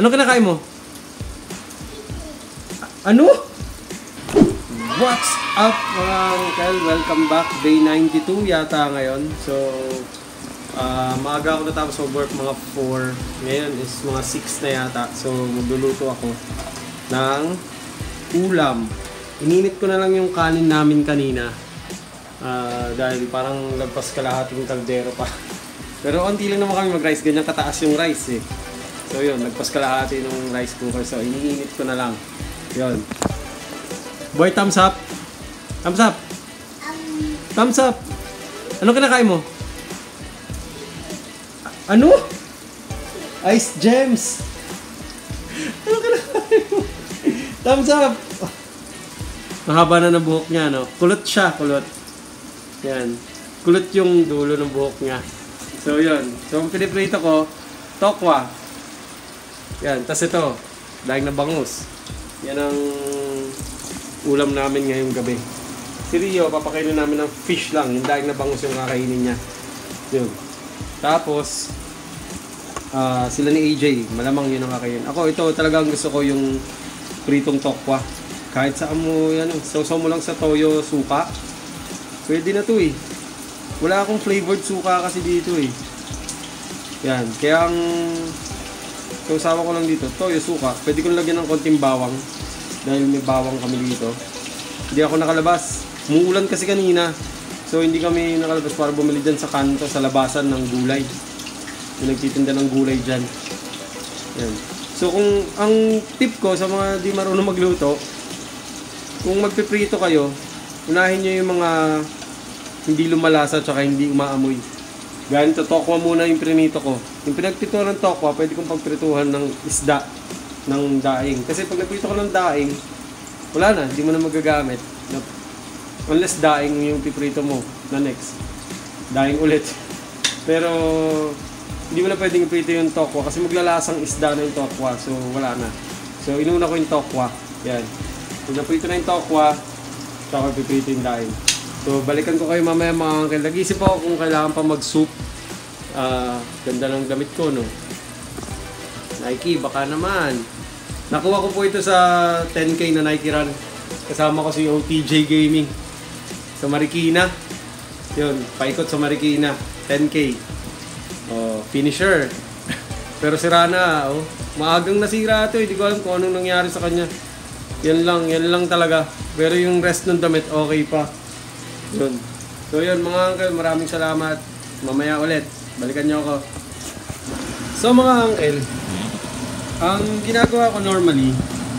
Ano kinakain mo? Ano? What's up mga uncle? Welcome back. Day 92 yata ngayon. So, maaga ako natapos sa work mga 4. Ngayon is mga 6 na yata. So, magluluto ako ng ulam. Ininit ko na lang yung kanin namin kanina. Dahil parang lagpas kalahating kaldero pa. Pero onti lang naman kami mag-rice. Ganyan kataas yung rice eh. So yun, nagpas kalahati ng rice cooker. So iniinit ko na lang. Yun. Boy, thumbs up. Thumbs up. Thumbs up. Ano kinakain mo? Ano? Ice gems. Ano kinakain mo? Thumbs up. Mahaba na ng buhok niya, no? Kulot siya, kulot. Yan. Kulot yung dulo ng buhok niya. So yun. So ang piniprito ko, tokwa. Yan, tas ito, daing na bangus. Yan ang ulam namin ngayong gabi. Si Rio, papakainin namin ng fish lang. Yung daing na bangus yung kakainin niya. Yun. Tapos, sila ni AJ, malamang yun ang kakainin. Ako, ito talagang gusto ko yung pritong tokwa. Kahit saan mo, yan, sausaw mo lang sa toyo suka. Pwede na to eh. Wala akong flavored suka kasi dito eh. Yan, kaya ang sausawa ko lang dito, toyo suka. Pwede ko lagyan ng konting bawang dahil may bawang kami dito. Hindi ako nakalabas. Umuulan kasi kanina. So hindi kami nakalabas para bumili dyan sa kanto, sa labasan ng gulay. Yung nagtitinda ng gulay dyan. Yan. So kung ang tip ko sa mga di marunong magluto, kung magpiprito kayo, unahin nyo yung mga hindi lumalasa at hindi umaamoy. Ganito, tokwa muna yung prinito ko. Yung pinagprituhan ng tokwa, pwede kong pagprituhan ng isda, ng daing. Kasi pag nagprito ko ng daing, wala na, hindi mo na magagamit. Unless daing yung piprito mo na next. Daing ulit. Pero, hindi mo na pwedeng iprito yung tokwa kasi maglalasang isda na yung tokwa. So, wala na. So, inuna ko yung tokwa. Yan. Pag naprito na yung tokwa, saka piprito yung daing. So, balikan ko kayo mamaya mga uncle. Nag-isip ako kung kailangan pa mag-soup. Ganda ng damit ko, no? Nike, baka naman. Nakuha ko po ito sa 10K na Nike Run. Kasama ko si OTJ Gaming. Sa Marikina. Yun, paikot sa Marikina. 10K. Finisher. Pero sira na, oh. Maagang nasira ito, hindi ko alam kung anong nangyari sa kanya. Yan lang talaga. Pero yung rest ng damit, okay pa. Yun. So yun mga uncle, maraming salamat. Mamaya ulit, balikan nyo ako. So mga uncle, ang ginagawa ko normally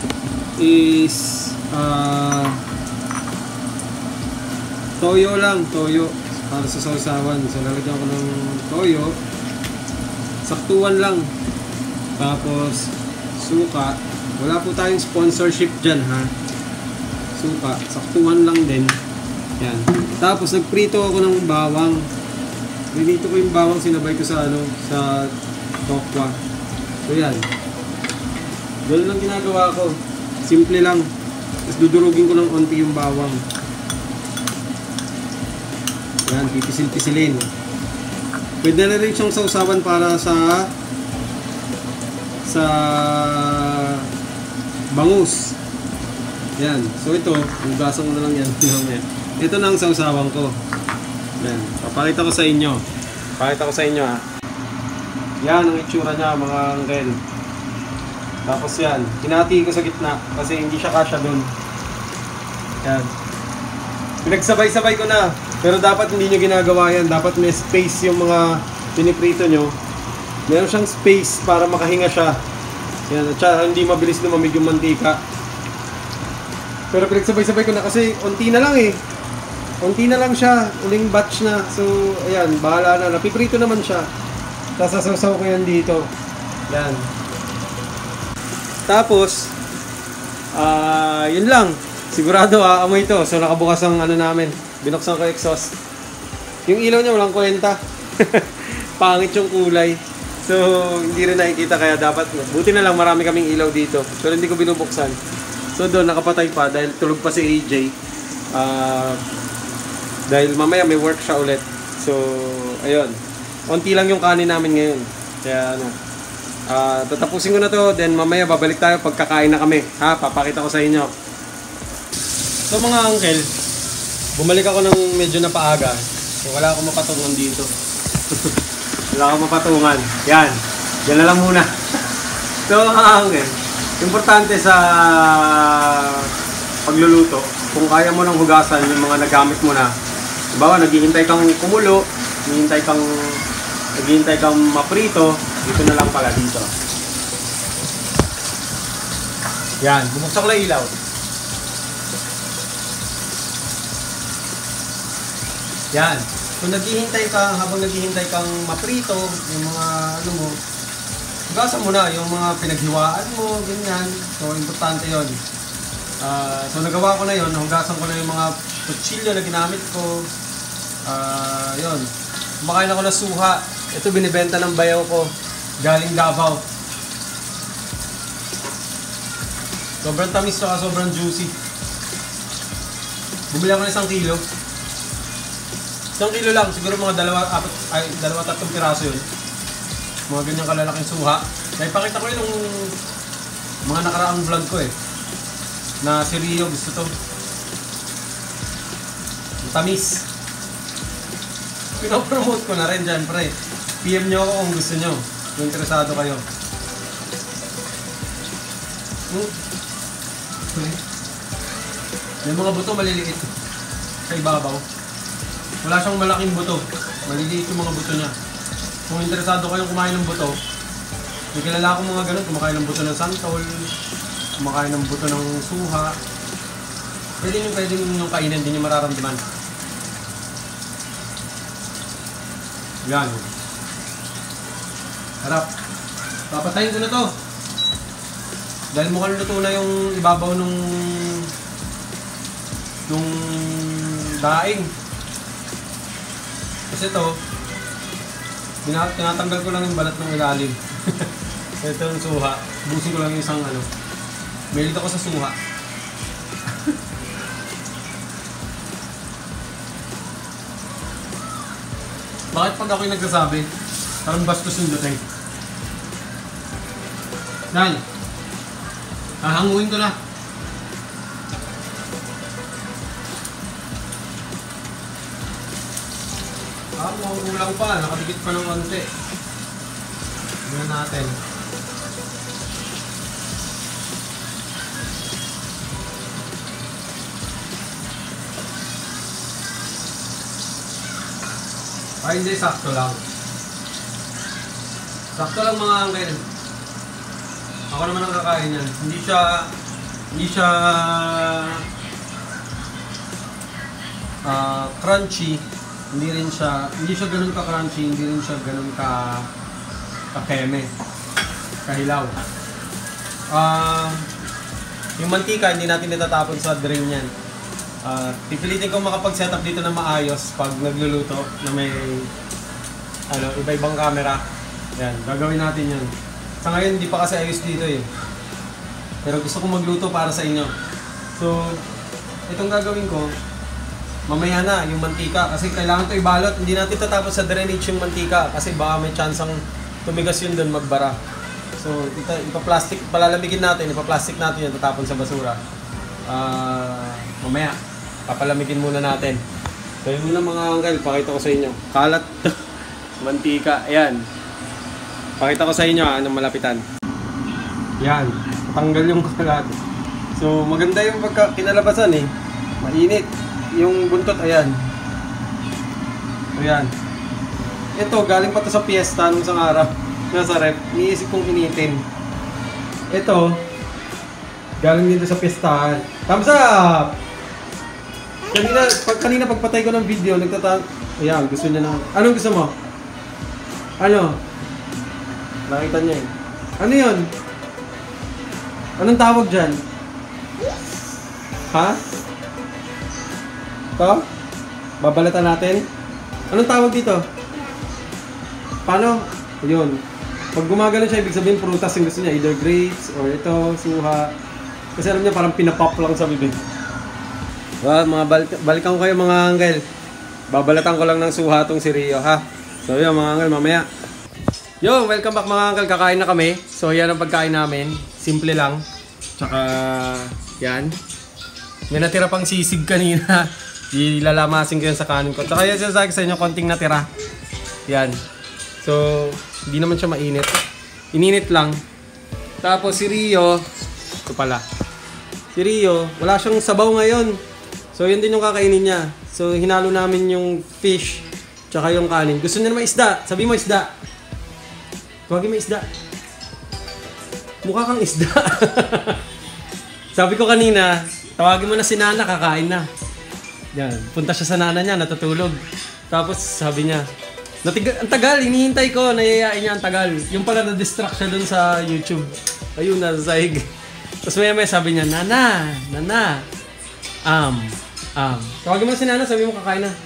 is toyo lang, toyo para sa sausawan. So lalagyan ko ng toyo, saktuan lang. Tapos suka. Wala po tayong sponsorship dyan ha. Suka, saktuan lang din. Yan. Tapos nagprito ako ng bawang. Pinito ko yung bawang, sinabay ko sa sa tokwa. So yan. Doon lang ginagawa ko. Simple lang. Tapos dudurugin ko ng onti yung bawang. Yan, pipisil-pisilin. Pwede na rin siyang sausawan para sa bangus. Yan. So ito, hugasan ko na lang yan. Ito na ang sausawan ko. Yan. Papakita ko sa inyo. Papakita ko sa inyo ha. Yan ang itsura niya mga uncle. Tapos yan. Hinati ko sa gitna kasi hindi siya kasya dun. Yan. Pinagsabay-sabay ko na. Pero dapat hindi nyo ginagawa yan. Dapat may space yung mga piniprito nyo. Meron siyang space para makahinga siya. Yan. At sya, hindi mabilis lumamig yung mantika. Pero pinagsabay-sabay ko na kasi unti na lang eh. Unti na lang siya, uling batch na. So, ayan, bahala na. Napiprito naman siya. Tapos sasaw ko yan dito. Yan. Tapos, yun lang. Sigurado amoy ito. So, nakabukas ang namin. Binuksan ko exhaust. Yung ilaw niya walang kwenta. Pangit yung kulay. So, hindi rin nakikita kaya dapat. Buti na lang marami kaming ilaw dito. Pero hindi ko binubuksan. So, doon nakapatay pa dahil tulog pa si AJ. Dahil mamaya may work siya ulit. So, ayun. Konti lang yung kanin namin ngayon. Kaya Tatapusin ko na to, then mamaya babalik tayo pagkakain na kami. Ha, papakita ko sa inyo. So mga uncle, bumalik ako ng medyo napaaga. So wala akong mapatungan dito. Wala akong mapatungan. Yan. Yan na lang muna. So mga uncle, importante sa pagluluto, kung kaya mo nang hugasan yung mga nagamit mo na. Diba, naghihintay kang kumulo, naghihintay kang maprito, dito na lang pala dito. Yan, bumuksan ko lang ilaw. Yan. Kung naghihintay ka, habang naghihintay kang maprito, yung mga ano mo, hugasan mo na yung mga pinaghiwaan mo, ganyan. So, importante yon. So, nagawa ko na yon. Hugasan ko na yung mga kutsilyo na ginamit ko. Yun. Kumakain ako na suha. Ito binibenta ng bayaw ko. Galing Davao. Sobrang tamis to, sobrang juicy. Bumili ako ng 1 kilo. 1 kilo lang. Siguro mga 2-3 piraso yun. Mga ganyang kalalaking suha. Naipakita ko yun nung mga nakaraang vlog ko eh. Na si Rio gusto to. Tamis. Pinopromote ko na rin dyan, pre. PM nyo ako kung gusto nyo. Kung interesado kayo. May mga buto maliliit sa ibabaw. Wala siyang malaking buto. Maliliit yung mga buto niya. Kung interesado kayong kumain ng buto, may kilala akong mga ganun. Kumakain ng buto ng santol, kumakain ng buto ng suha. Pwede yung kainin, hindi nyo mararamdaman. Yan. Harap. Papatayin ko na to. Dahil mukhang luto na yung ibabaw nung daing. Kasi ito, tinatanggal ko lang yung balat ng ilalim. Ito yung suha. Busin ko lang yung isang ano. Mahilig ako sa suha. Bakit pag ako yung nagsasabi, parang bastos yung dating? Yan. Hahanguin ko na. Kulang pa. Nakadikit pa ng konti. Tignan natin. Ay, hindi. Sakto lang. Sakto lang mga uncle. Ako naman ang kakain yan. Hindi siya crunchy. Hindi siya ganun ka-crunchy, hindi rin siya ganun ka-keme, kahilaw. Yung mantika, hindi natin itatapon sa drain yan. Pipilitin ko makapag-setup dito na maayos pag nagluluto na may iba-ibang camera. Yan, gagawin natin yan. Sa ngayon, hindi pa kasi ayos dito eh. Pero gusto kong magluto para sa inyo. So, itong gagawin ko, mamaya na yung mantika kasi kailangan to ibalot. Hindi natin tatapos sa drainage yung mantika kasi baka may chance ang tumigas yun doon, magbara. So ipa-plastic, palalamigin natin, ipa-plastic natin yun, tatapon sa basura. Mamaya papalamigin muna natin. So yun muna mga uncle, pakita ko sa inyo. Kalat mantika, ayan. Pakita ko sa inyo anong malapitan. Yan, tanggal yung kalat. So maganda yung kinalabasan eh. Mainit. Yung buntot, ayan. Ayan. Ito, galing pa to sa piyesta nung isang araw. Nasa rep. Iniisip kong initin. Ito, galing dito sa piyestahan. Thumbs up! Kanina pagpatay ko ng video, ayan, gusto niya na. Anong gusto mo? Ano? Nakita niya eh. Ano yun? Anong tawag dyan? Ha? Ito? Babalatan natin? Anong tawag dito? Paano? Yun. Pag gumagano siya, ibig sabihin prutas yung gusto niya. Either grapes, or ito, suha. Kasi alam niya, parang pinapop lang sa bibig. Well, balikan ko kayo mga uncle. Babalatan ko lang ng suha tong si Rio, ha? So yun mga uncle, mamaya. Yo, welcome back mga uncle. Kakain na kami. So, yan ang pagkain namin. Simple lang. Tsaka, yan. May natira pang sisig kanina. Ilalamasin ko yan sa kanin ko. Tsaka yan sinasabi sa inyo, konting natira. Yan. So, hindi naman siya mainit. Ininit lang. Tapos si Rio, ito pala. Si Rio, wala siyang sabaw ngayon. So, yun din yung kakainin niya. So, hinalo namin yung fish. Tsaka yung kanin. Gusto niya naman isda. Sabi mo isda. Tawagin mo isda. Mukha kang isda. Sabi ko kanina, tawagin mo na si Nana, kakain na. Yan, punta siya sa nana niya, natutulog. Tapos sabi niya, ang tagal, hinihintay ko, nayayain niya ang tagal. Yung pala na-distract siya dun sa YouTube. Ayun, nasa sahig. Tapos maya sabi niya, Nana. Tawagin mo na si Nana, sabi mo kakain na.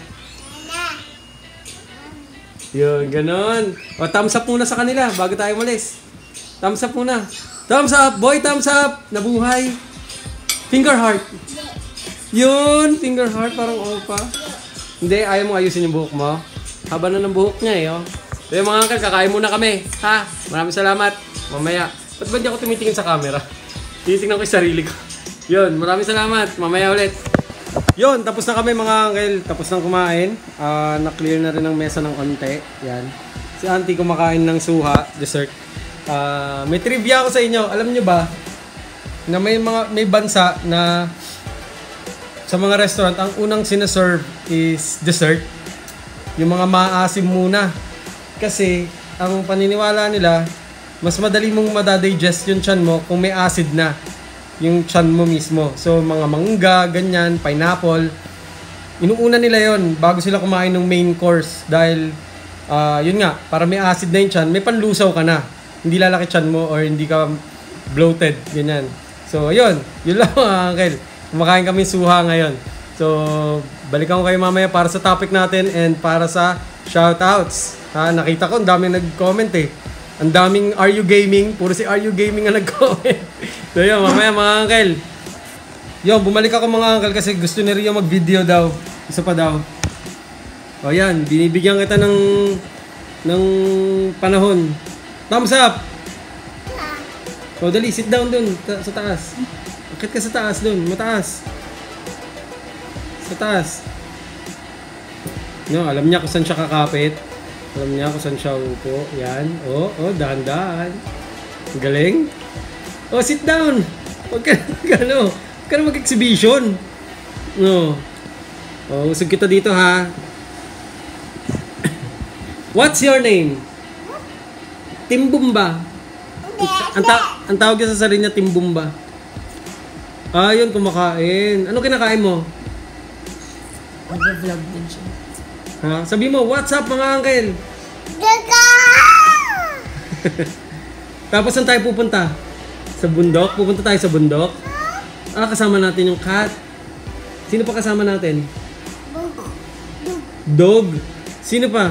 Yun, ganun. O, thumbs up muna sa kanila bago tayo malis. Thumbs up muna. Thumbs up, boy, thumbs up. Nabuhay. Finger heart. Yun, finger heart, parang opa. Hindi, ayaw mo ayusin yung buhok mo. Haba na ng buhok niya eh, oh. So, mga uncle, kakain muna kami. Ha? Maraming salamat. Mamaya. Ba't ba di ako tumitingin sa camera? Tinitingnan ko yung sarili ko. Yun, maraming salamat. Mamaya ulit. Yun, tapos na kami mga uncle. Tapos na kumain. Na-clear na rin ang mesa ng konti. Yan. Si auntie kumakain ng suha, dessert. May trivia ako sa inyo. Alam nyo ba na may bansa na sa mga restaurant, ang unang sinaserve is dessert. Yung mga maasim muna. Kasi, ang paniniwala nila, mas madali mong madadigest yung tiyan mo kung may acid na yung tiyan mo mismo. So, mga mangga, ganyan, pineapple. Inuuna nila yon bago sila kumain ng main course. Dahil, yun nga, para may acid na yung tiyan, may panlusaw ka na. Hindi lalaki tiyan mo or hindi ka bloated, ganyan. So, yun lang mga uncle. Kumakain kami suha ngayon. So, balikan ko kayo mamaya para sa topic natin and para sa shoutouts. Nakita ko, ang daming nag-comment eh. Ang daming Are You Gaming? Puro si Are You Gaming ang nag-comment. So, yun, mamaya mga uncle. Yun, bumalik ako mga uncle kasi gusto ni Rio mag-video daw. Isa pa daw. O yan, binibigyan kita ng panahon. Thumbs up! O, dali, sit down dun sa taas. Akit ka sa taas dun, mataas. Sa taas. No, alam niya kung saan siya kakapit. Alam niya kung saan siya upo. Yan. Dahan-dahan. Galing. Sit down. Huwag ka na mag-exhibition. No. Usog kita dito ha. What's your name? Timbumba. Ang tawag niya sa sarili niya, Timbumba. Yun, kumakain. Ano kinakain mo? Nag-vlog din siya. Sabi mo, what's up mga uncle? Tapos saan tayo pupunta? Sa bundok? Pupunta tayo sa bundok? Kasama natin yung cat. Sino pa kasama natin? Dog. Sino pa?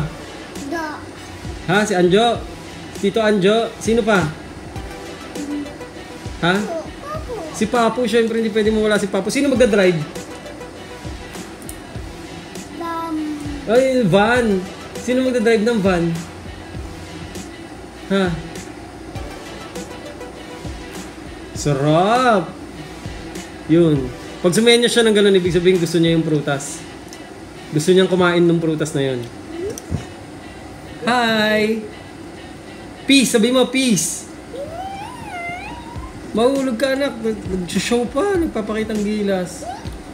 Si Anjo? Tito Anjo? Sino pa? Si Papu. Siyempre hindi pwede mawala si Papu. Sino magdadrive? Van. Sino magdadrive ng van? Sarap. Yun. Pag sumayan niya siya ng gano'n, ibig sabihin gusto niya yung prutas. Gusto niyang kumain ng prutas na yun. Hi! Peace! Sabi mo, peace! Mahulog ka anak. Nag-show pa. Nagpapakitang gilas.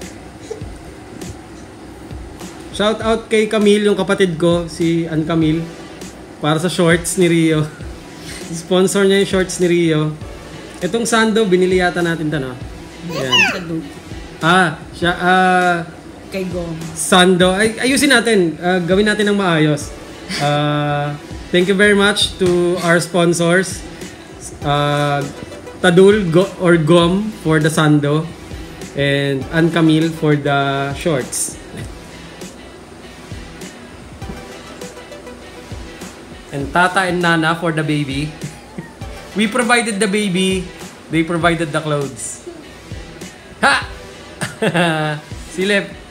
Shout out kay Camille, yung kapatid ko, si Ann Camille. Para sa shorts ni Rio. Sponsor niya yung shorts ni Rio. Itong sando, binili yata natin ito, no? Ayan. Siya, Kay Gom. Sando. Ayusin natin. Gawin natin ng maayos. Thank you very much to our sponsors. Tadul or Gom for the sando. And Ann Camille for the shorts. And Tata and Nana for the baby. We provided the baby. They provided the clothes. Ha! Silip.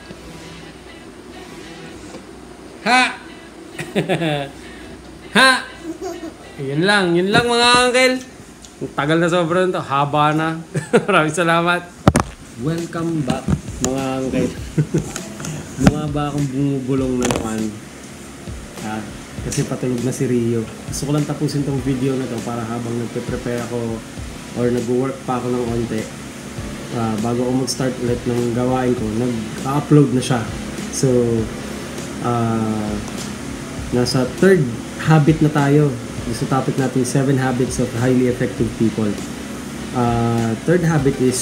Ha! Ha! Yun lang mga uncle. Ang tagal na sobrang to, haba na. Maraming salamat. Welcome back mga uncle. Mukha ba akong bumubulong na naman? Kasi patulog na si Rio. Gusto ko lang tapusin tong video na to para habang nagpe-prepare ako or nag-work pa ako ng onte, bago ako mag-start ulit ng gawain ko, nag-upload na siya. So, nasa third habit na tayo. Sa topic natin, 7 habits of highly effective people. Third habit is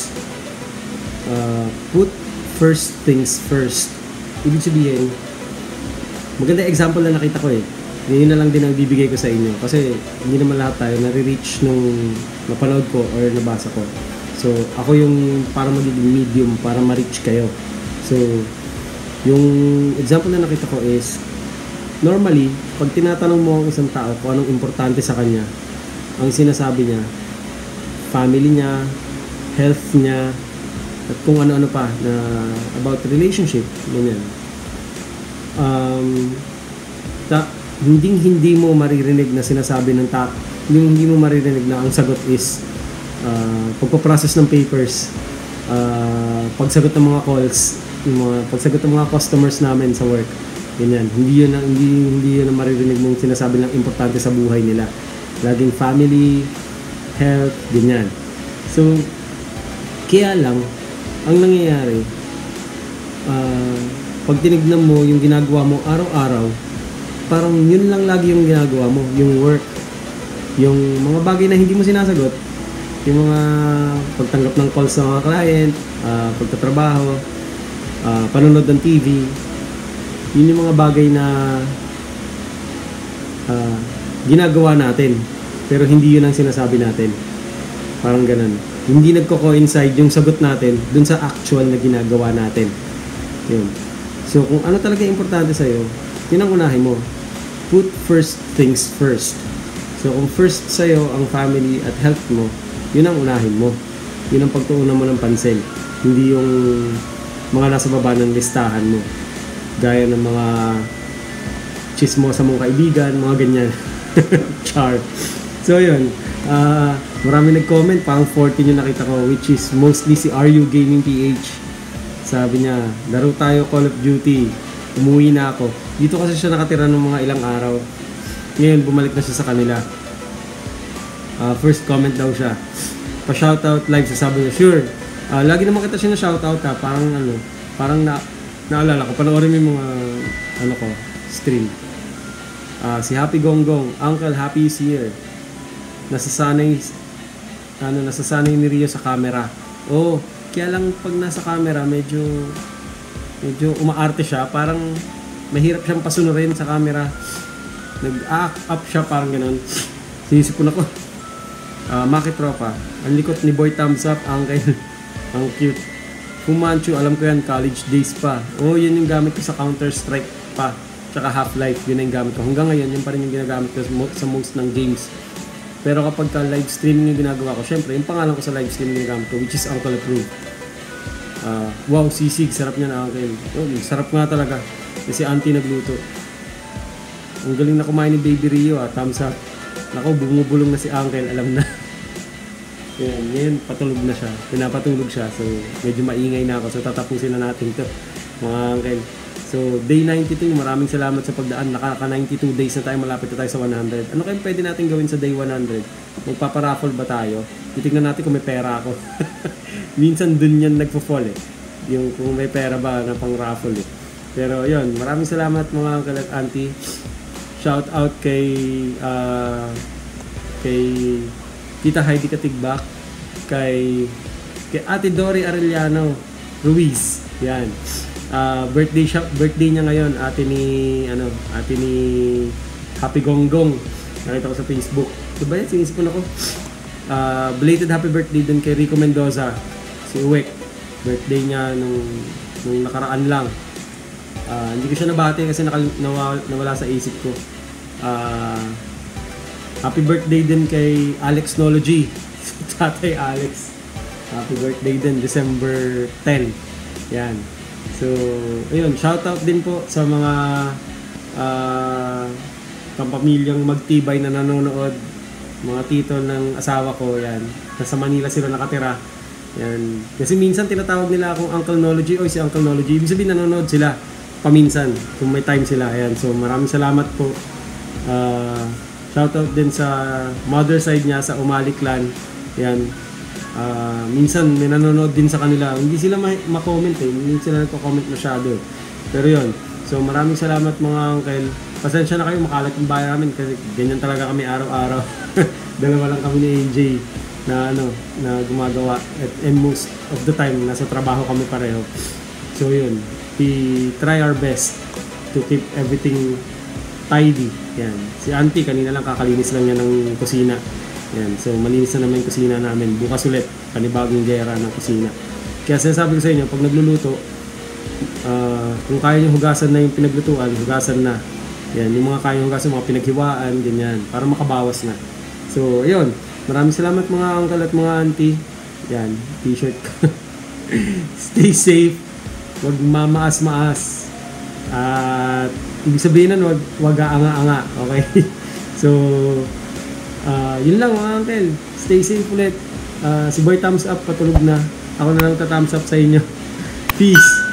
put first things first. Ibig sabihin, maganda example na nakita ko eh. Yun na lang din ang bibigay ko sa inyo. Kasi hindi naman lahat tayo nare-reach nung napanood ko or nabasa ko. So, ako yung para magiging medium para ma-reach kayo. So, yung example na nakita ko is, normally, pag tinatanong mo ang isang tao kung anong importante sa kanya, ang sinasabi niya, family niya, health niya, at kung ano-ano pa na about relationship, ganyan. Hindi mo maririnig na sinasabi ng tao, hindi mo maririnig na ang sagot is pagpaprocess ng papers, pagsagot ng mga calls, pagsagot ng mga customers namin sa work. Ganyan. Hindi yun ang maririnig mong sinasabi ng importante sa buhay nila. Laging family, health, ganyan. So, kaya lang, ang nangyayari, pag tinignan mo yung ginagawa mo araw-araw, parang yun lang lagi yung ginagawa mo, yung work, yung mga bagay na hindi mo sinasagot, yung mga pagtanggap ng calls sa mga client, pagtatrabaho, panonood ng TV, yun yung mga bagay na ginagawa natin, pero hindi yun ang sinasabi natin. Parang ganun. Hindi nagko-coincide yung sagot natin dun sa actual na ginagawa natin. Yun. So, kung ano talaga importante sa'yo, yun ang unahin mo. Put first things first. So, kung first sa'yo ang family at health mo, yun ang unahin mo. Yun ang pagtuunan mo ng pansin. Hindi yung mga nasa baba ng listahan mo. Gaya ng mga chismosa mong kaibigan, mga ganyan. Char. So, yun. Marami nag-comment, parang 14 yung nakita ko, which is mostly si RU Gaming PH. Sabi niya, laro tayo Call of Duty. Umuwi na ako. Dito kasi siya nakatira ng mga ilang araw. Ngayon, bumalik na siya sa kanila. First comment daw siya. Pa-shoutout live, sasabi niya, sure. Lagi naman kita siya na-shoutout ha. Parang naalala ko. Panoorin mo yung mga stream. Si Happy Gonggong, Uncle, Happy is here. Nasasanay ni Rio sa camera. Kaya lang pag nasa camera, medyo umaarte siya. Parang mahirap siyang pasunurin sa camera. Nag-act up siya, parang ganun. Sinisipon ako. Maki tropa. Ang likot ni Boy Thumbs Up, Uncle. Ang cute. Fumanchu, alam ko yan, college days pa. Yun yung gamit ko sa Counter-Strike pa. Tsaka Half-Life, yun yung gamit ko. Hanggang ngayon, yun pa rin yung ginagamit ko sa most ng games. Pero kapag ka live streaming yung ginagawa ko, syempre, yung pangalan ko sa live streaming yung ginagamit ko, which is Uncle Approved. Wow, sisig, sarap niya na Uncle. Sarap nga talaga. Kasi auntie nagluto. Ang galing na kumain ni Baby Rio, thumbs up. Naku, bumubulong na si Uncle, alam na. Ngayon, patulog na siya. Pinapatulog siya. So, medyo maingay na ako. So, tatapusin na natin to mga Uncle. So, day 92, maraming salamat sa pagdaan. Nakaka-92 days na tayo, malapit na tayo sa 100. Ano kayong pwede natin gawin sa day 100? Magpaparaffle ba tayo? Titignan natin kung may pera ako. Minsan dun yan nagpo-fall eh. Yung kung may pera ba na pang-raffle eh. Pero yun, maraming salamat mga Uncle at Auntie. Shout out kay Tita Heidi Katigbak, kay Ate Dory Arellano Ruiz. Yan. Birthday niya ngayon, ate ni Happy Gonggong. Nakita ko sa Facebook. Diba yan? Sinisipon ako. Belated happy birthday din kay Rico Mendoza. Si Uwek. Birthday niya nung nakaraan lang. Hindi ko siya nabati kasi nawala sa isip ko. Happy birthday din kay Alexnology. Tatay Alex. Happy birthday din, December 10. Yan. So, ayun, shoutout din po sa mga kampamilyang magtibay na nanonood mga tito ng asawa ko, yan. Nasa Manila sila nakatira. Yan. Kasi minsan tinatawag nila akong Uncle Nology, o si Uncle Nology. Ibig sabihin nanonood sila paminsan kung may time sila. Yan. So maraming salamat po. Shoutout din sa mother side niya sa Umali clan. Yan. Minsan may nanonood din sa kanila. Hindi sila ma-comment eh. Hindi sila nagko-comment masyado eh. Pero yun. So maraming salamat mga uncle. Pasensya na kayo, makalat yung bahay namin kasi ganyan talaga kami araw-araw. Dalawa lang kami ni AJ na na gumagawa and most of the time nasa trabaho kami pareho. So yun, we try our best to keep everything tidy. Yan. Si Auntie kanina lang kakalinis lang niya ng kusina. Yan. So malinis na naman yung kusina namin. Bukas ulit, panibagong gera ng kusina. Kaya sinasabi ko sa inyo, pag nagluluto, kung kaya nyo hugasan na yung pinaglutuan, hugasan na. Yan, yung mga kaya hugasan, mga pinaghiwaan, ganyan, para makabawas na. So, ayun. Maraming salamat mga uncle at mga auntie. Yan, t-shirt ko. Stay safe. Huwag mamaas-maas. At ibig sabihin nun, huwag aanga-anga. Okay? So, yun lang mga uncle. Stay safe ulit. Si Boy Thumbs Up patulog na. Ako na lang ta-thumbs up sa inyo. Peace!